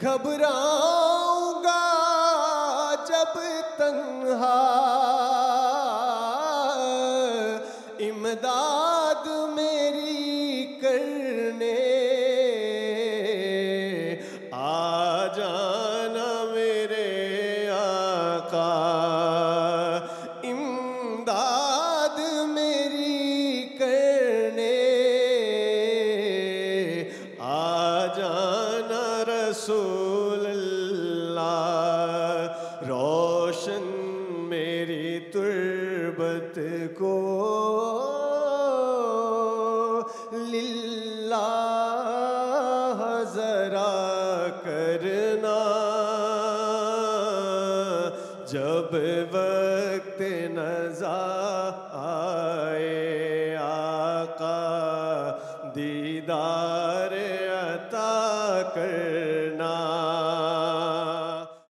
घबराऊंगा जब तन्हा, इमदाद मेरी करने आ जाना मेरे आका। इमदाद मेरी करने आ जाना रसूल अल्लाह। रोशन मेरी तुर्बत को लिल्लाह जरा करना, जब वक्त नज़ा आए आका दीदार